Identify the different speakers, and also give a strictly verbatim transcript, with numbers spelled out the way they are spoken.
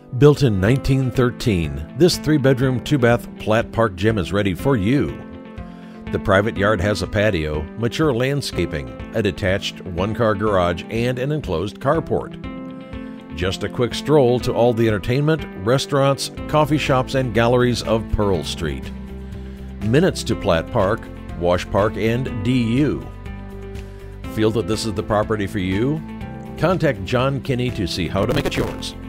Speaker 1: Built in nineteen thirteen, this three-bedroom, two-bath Platt Park gym is ready for you. The private yard has a patio, mature landscaping, a detached one-car garage, and an enclosed carport. Just a quick stroll to all the entertainment, restaurants, coffee shops, and galleries of Pearl Street. Minutes to Platt Park, Wash Park, and D U. Feel that this is the property for you? Contact John Kinney to see how to make it yours.